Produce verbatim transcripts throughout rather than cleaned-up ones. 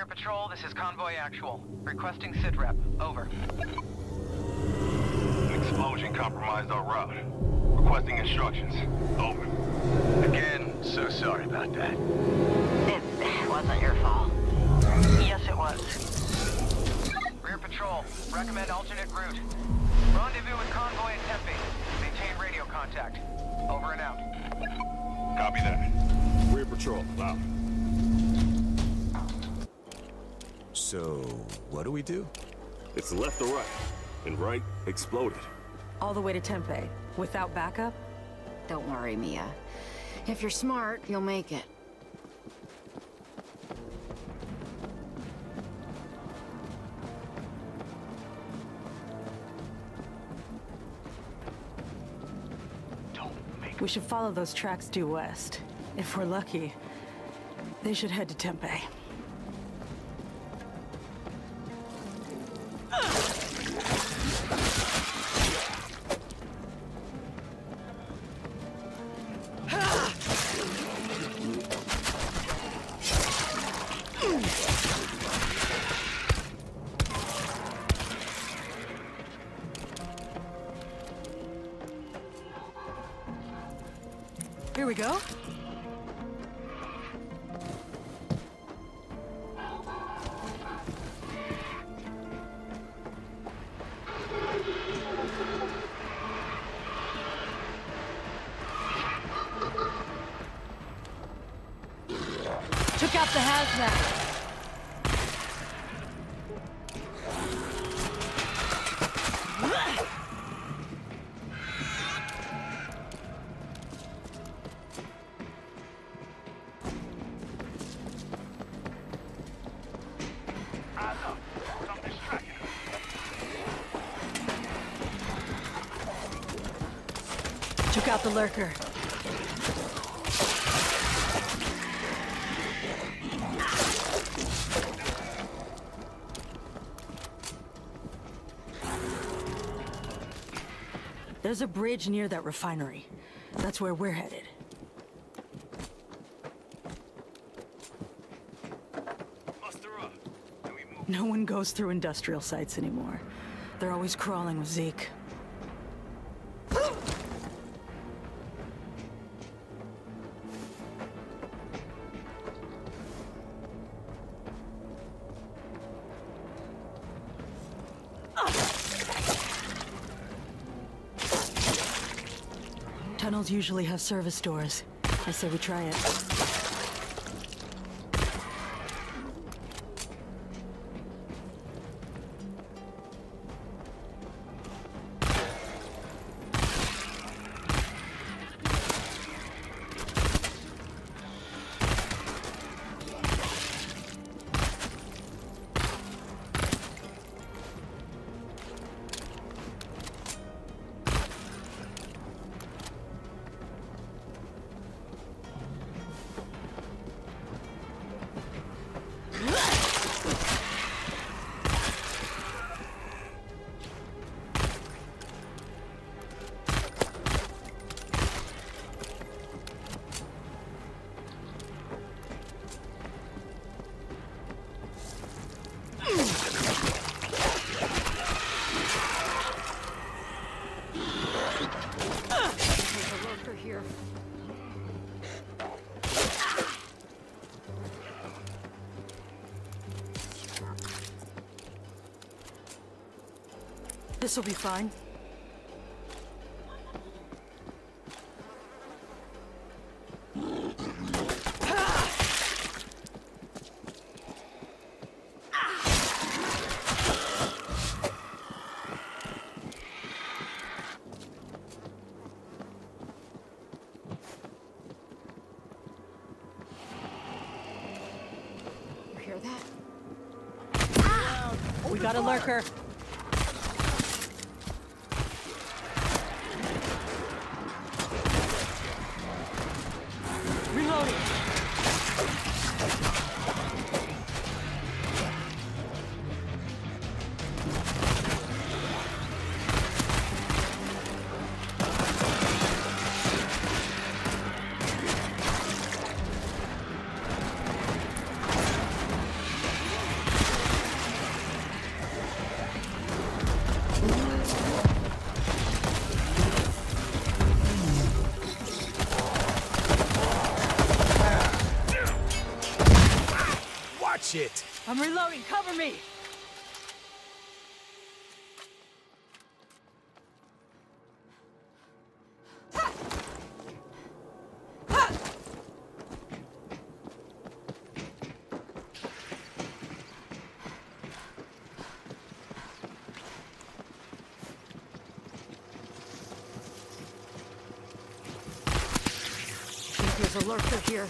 Rear Patrol, this is Convoy Actual. Requesting SITREP. Over. An explosion compromised our route. Requesting instructions. Over. Again, so sorry about that. It wasn't your fault. Yes, it was. Rear Patrol, recommend alternate route. Rendezvous with Convoy at Tempe. Maintain radio contact. Over and out. Copy that. Rear Patrol, out. So, what do we do? It's left or right, and right exploded. All the way to Tempe, without backup? Don't worry, Mia. If you're smart, you'll make it. We should follow those tracks due west. If we're lucky, they should head to Tempe. Here we go. Took out the hazmat. Took out the lurker. There's a bridge near that refinery. That's where we're headed. Muster up. And we move. No one goes through industrial sites anymore. They're always crawling with Zeke. Tunnels usually have service doors. I say we try it. This'll be fine. You hear that? We got a lurker. Reloading. it! I'm reloading. Cover me! There's a lurker here.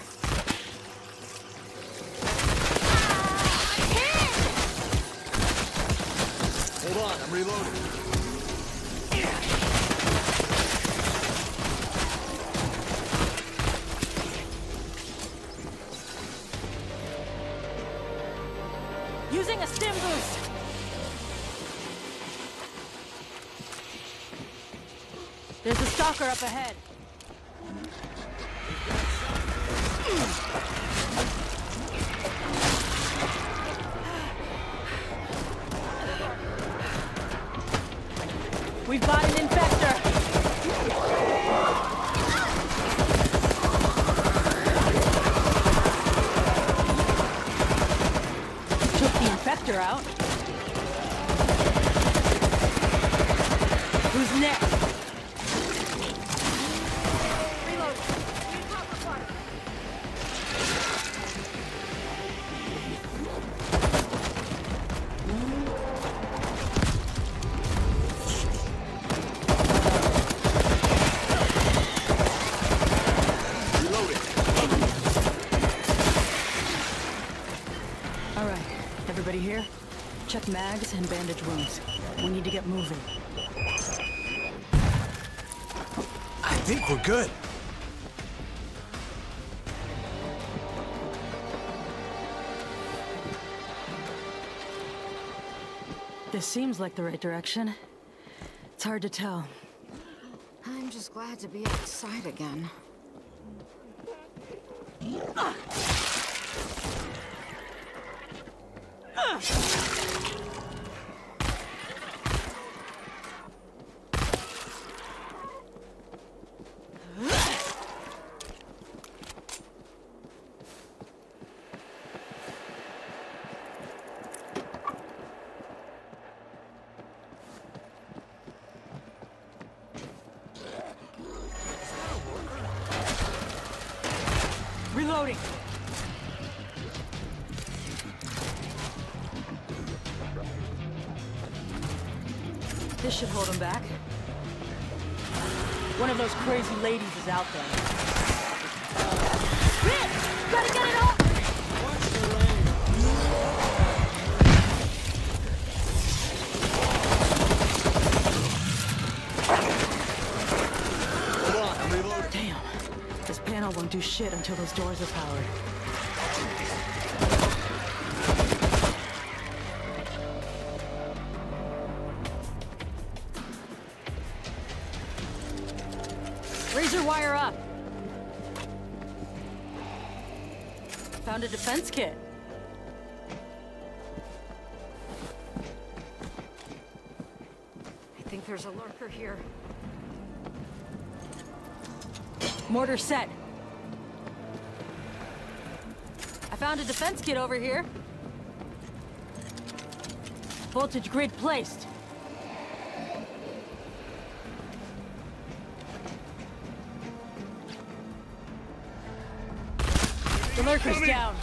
Hold on, I'm reloading. Using a stim boost! There's a stalker up ahead. We've got an infector! Took the infector out. Who's next? Reload. Need copper fire. All right, everybody here? Check mags and bandage wounds. We need to get moving. I think we're good. This seems like the right direction. It's hard to tell. I'm just glad to be outside again. Reloading! This should hold him back. One of those crazy ladies is out there. Rip! Gotta get it off! Hold on, I'm reloading. Damn. This panel won't do shit until those doors are powered. Razor wire up. Found a defense kit. I think there's a lurker here. Mortar set. I found a defense kit over here. Voltage grid placed. The lurker's down.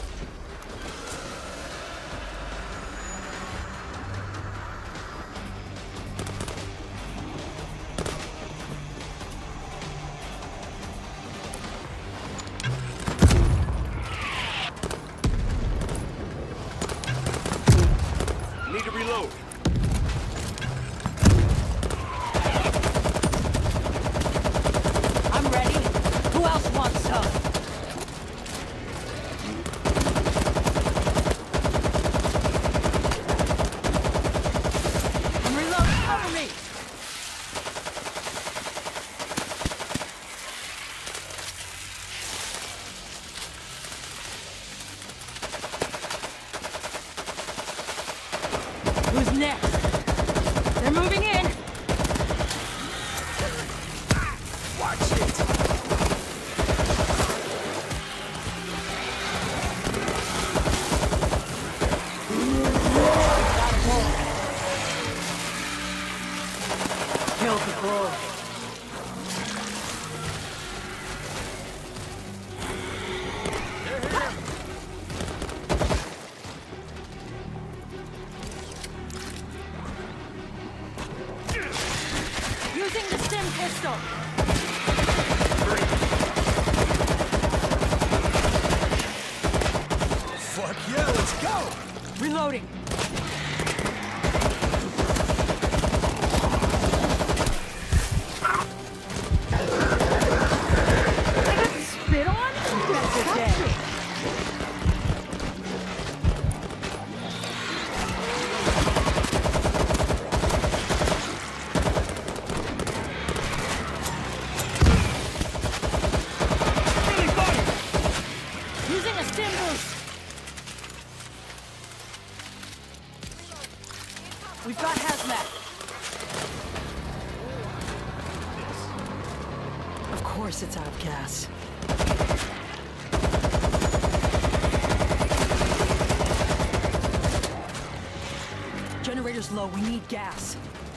Need to reload. I'm ready. Who else wants some? I'm reloading. Cover me. Who's next? They're moving in. Watch it! Yeah, let's go! Reloading. Spit on? That's a day. Using a stim boost. We've got hazmat. Of course it's out of gas. Generator's low, we need gas.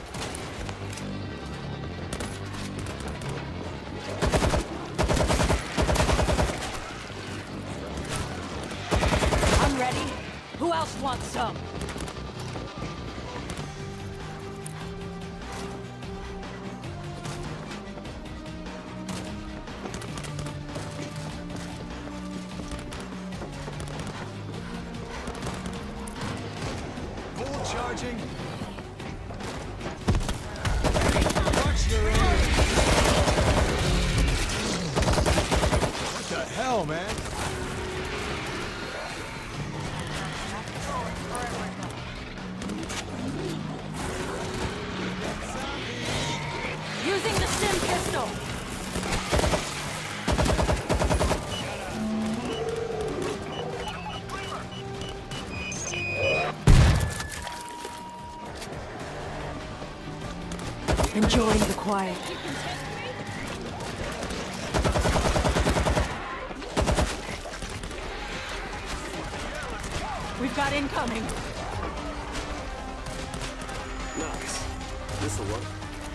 I'm ready. Who else wants some? Full charging. Watch your own. What the hell, man? Using the stim pistol. Enjoying the quiet. We've got incoming. Nice. This'll work.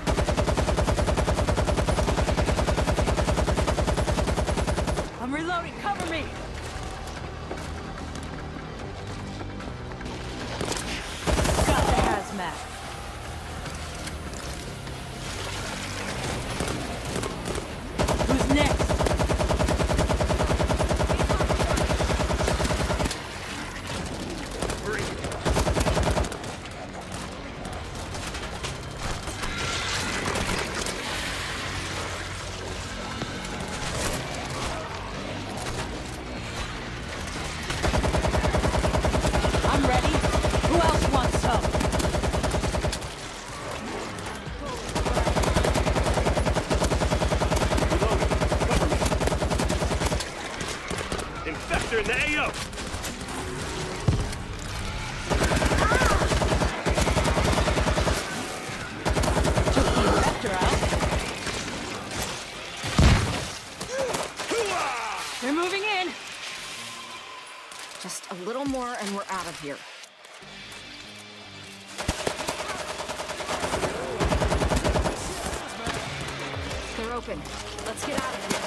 I'm reloading. Cover me. Got the hazmat. Who's next? I'm ready. Who else wants some? Infector in the A O! Took the infector out. They're moving in. Just a little more and we're out of here. They're open. Let's get out of here.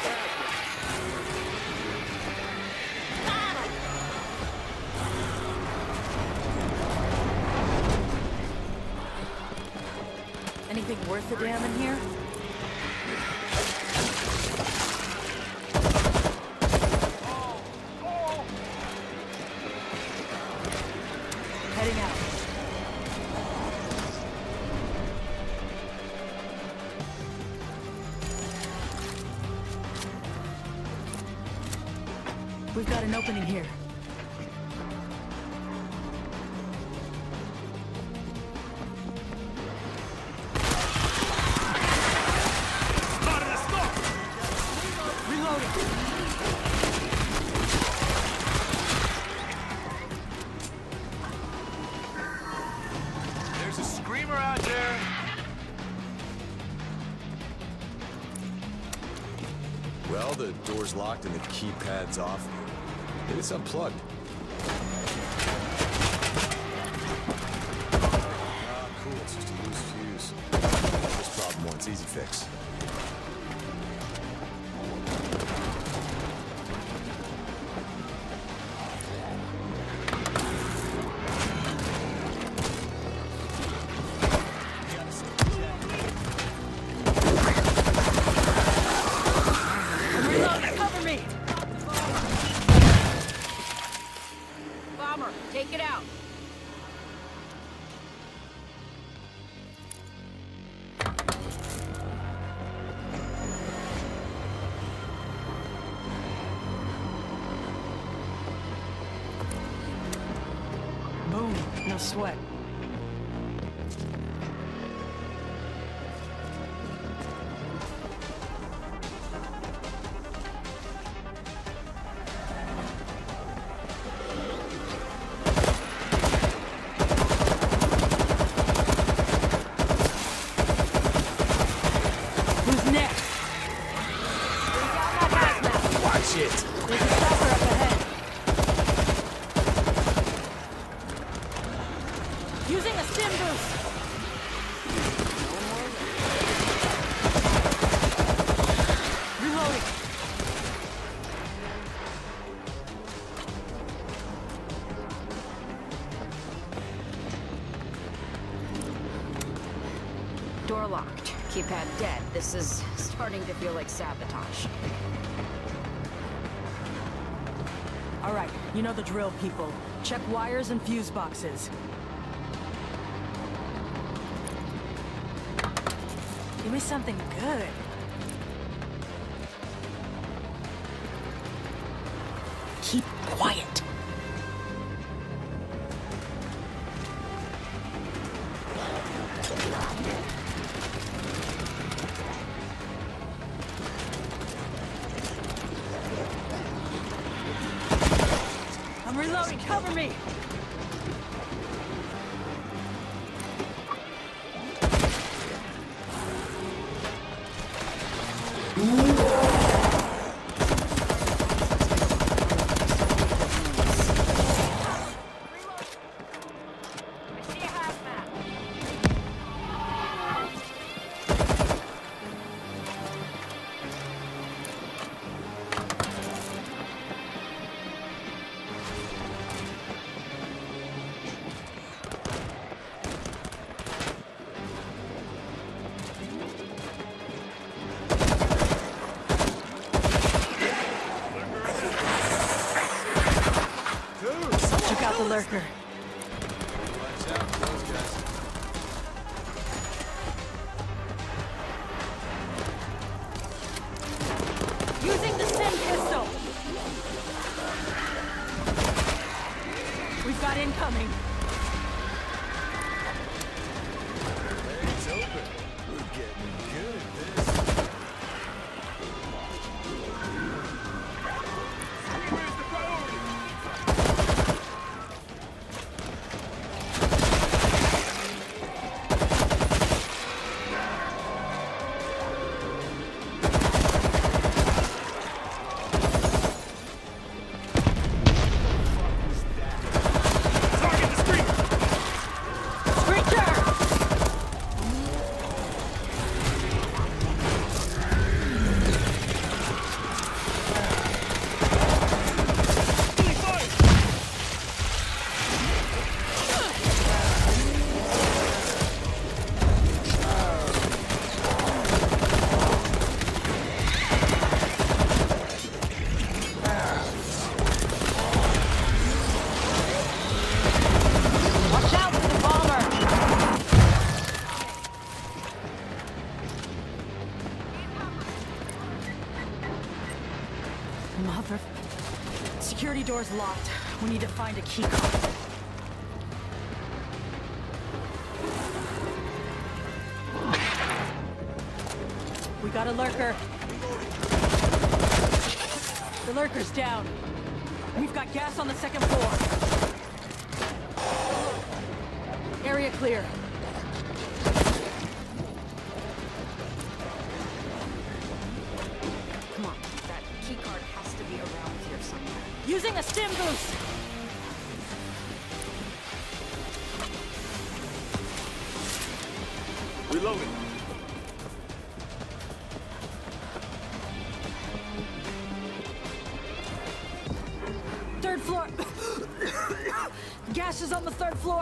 Anything worth the damn in here? Heading out. We've got an opening here. Reloading. There's a screamer out there. Well, the door's locked and the keypad's off. Maybe it's unplugged. Ah, cool. It's just a loose fuse. This problem once. Easy fix. I'm reloading. Cover me. Take it out. Boom. No sweat. Who's next? Watch it! There's a chopper up ahead. Using a stim boost. Reloading. Door locked. Keypad dead. This is starting to feel like sabotage. All right, you know the drill, people. Check wires and fuse boxes. Give me something good. Keep quiet. I'm reloading. Cover me. Took out the lurker. Watch out for those guys. Using the stim pistol. We've got incoming. It's open. We're getting good at this. Watch out for the bomber. Mother... Security door's locked. We need to find a key card. We got a lurker. The lurker's down. We've got gas on the second floor. Area clear. Come on, that key card has to be around here somewhere. Using a stim boost. Reloading. Third floor. Gas is on the third floor.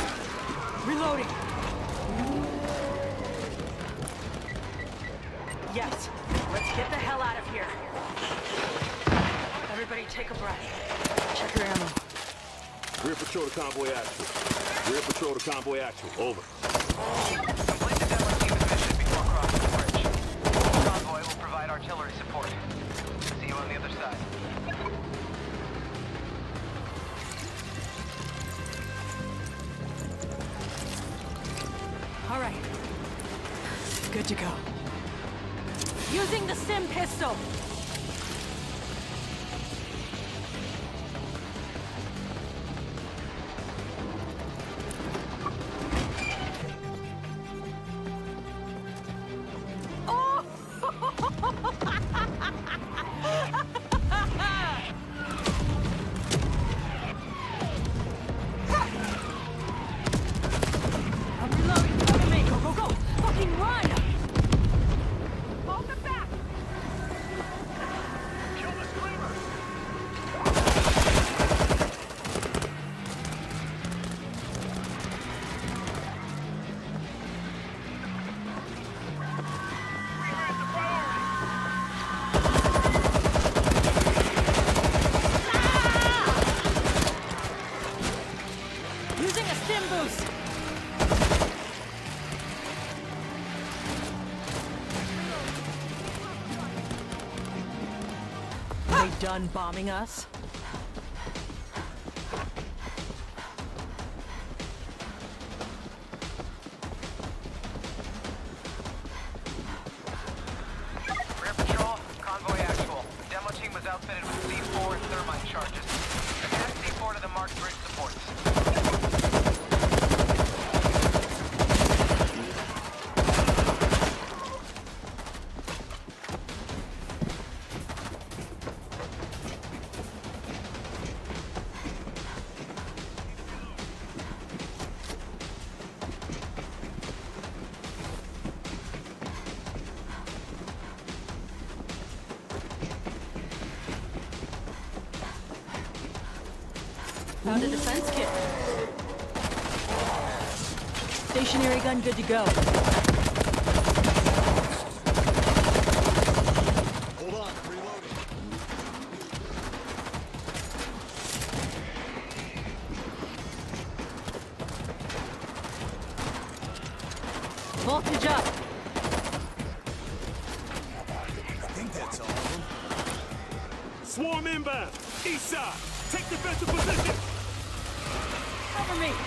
Reloading. Yes. Let's get the hell out of here. Everybody take a breath. Check your ammo. Rear patrol to convoy actual. Rear patrol to convoy actual. Over. Complete the demo team's mission before crossing the bridge. Convoy will provide artillery support. See you on the other side. All right. Good to go. Using the Sim pistol. Done bombing us? Rear patrol, convoy actual. Demo team was outfitted with C four and thermite charges. Attach C four to the marked bridge supports. Found a defense kit. Stationary gun good to go. Hold on, reloading. Voltage up. I think that's all of them. Swarm inbound. East side. Take defensive position. Cover me.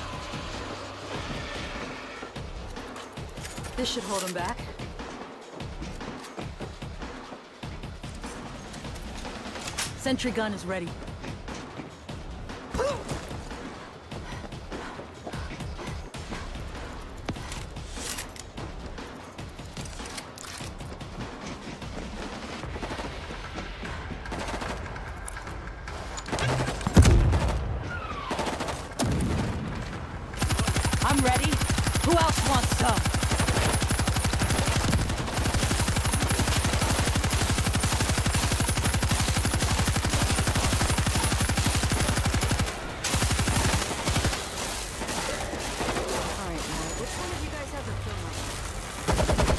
This should hold him back. Sentry gun is ready. I'm ready. Who else wants some? Alright, now, which one of you guys has a thermite?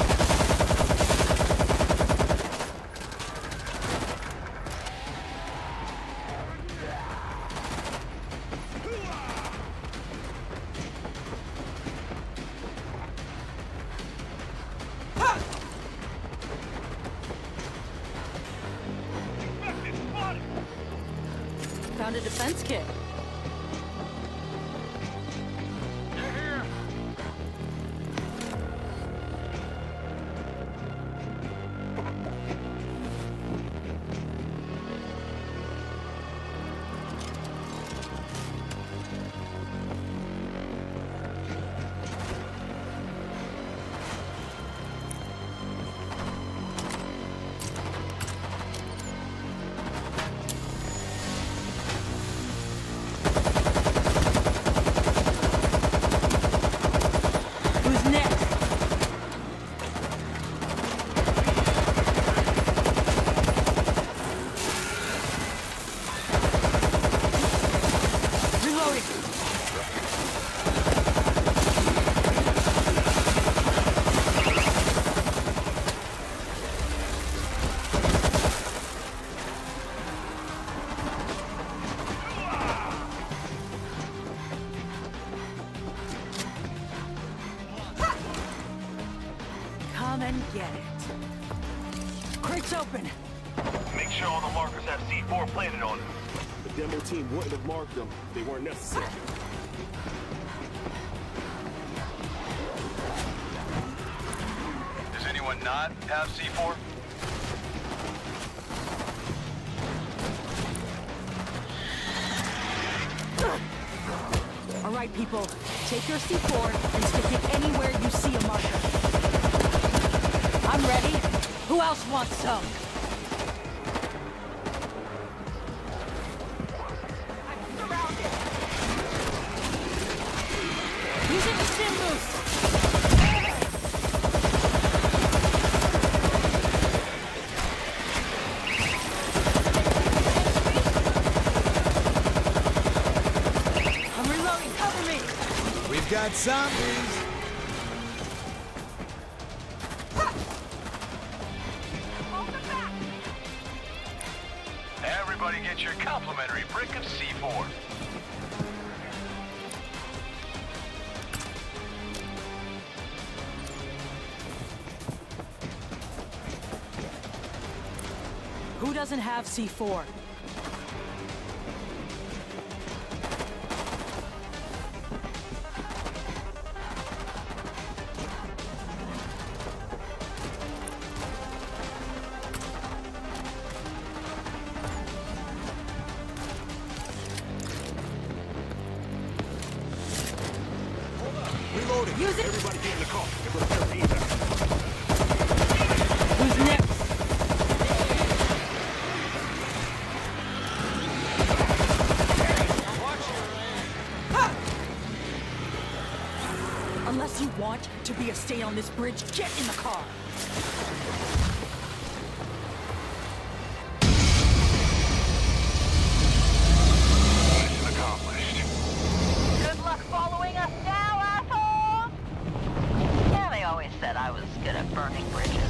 Found a defense kit. Come and get it. Crate's open. Make sure all the markers have C four planted on them. The demo team wouldn't have marked them. They weren't necessary. Does anyone not have C four? All right, people. Take your C four and stick it anywhere you see a marker. I'm ready. Who else wants some? I'm surrounded. Using the stim boost. We've got zombies! Everybody get your complimentary brick of C four. Who doesn't have C four? Reloading! Use it! Everybody get in the car and prepare for evac. Who's next? Unless you want to be a stay on this bridge, get in the car! Mission accomplished. Good luck following us now, asshole! Yeah, they always said I was good at burning bridges.